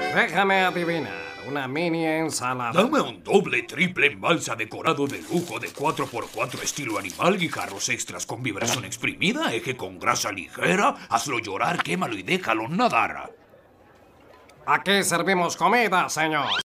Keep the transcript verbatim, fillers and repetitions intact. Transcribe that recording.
Déjame adivinar, una mini ensalada. Dame un doble, triple en balsa decorado de lujo de cuatro por cuatro estilo animal, guijarros extras con vibración exprimida, eje con grasa ligera, hazlo llorar, quémalo y déjalo nadar. Aquí servimos comida, señor.